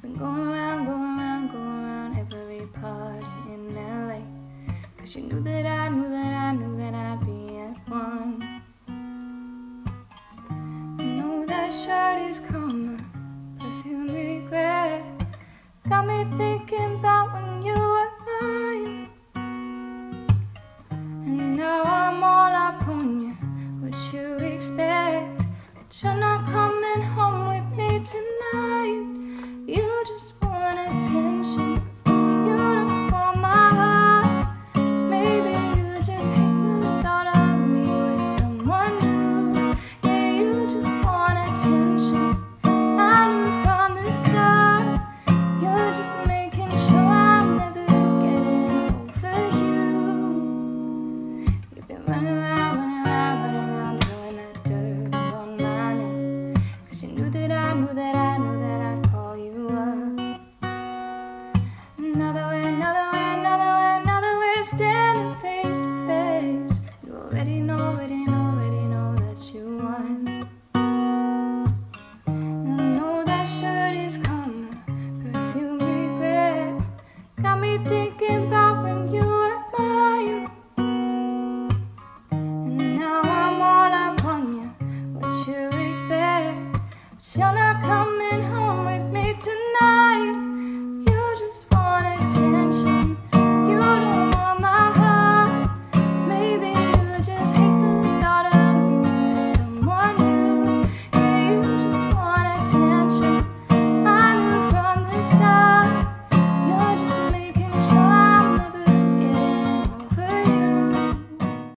been going around, going around, going around every party in LA. Cause you knew that I knew that I knew that I'd be at one. I know that shirt is karma, perfume regret. Got me thinking about when you were mine. And now I'm all up on you, what you expect. But you're not coming home with me tonight. You just want attention, you don't want my heart. Maybe you just hate the thought of me with someone new. Yeah, you just want attention, I knew from the start. You're just making sure I'm never getting over you. You've been running around, running around, running around, throwing that dirt on my name. Cause you knew that I knew that I knew that I'd call you up. Another way, another way, another way, another way, standing face to face. You already know, already know, already know that you won. Now I know that shirt is karma, perfume regret. Got me thinking about when you were mine. And now I'm all up on you, what you expect. But you're not coming home with me tonight. You just want attention, you don't want my heart. Maybe you just hate the thought of me with someone new. Yeah, you just want attention, I knew from the start.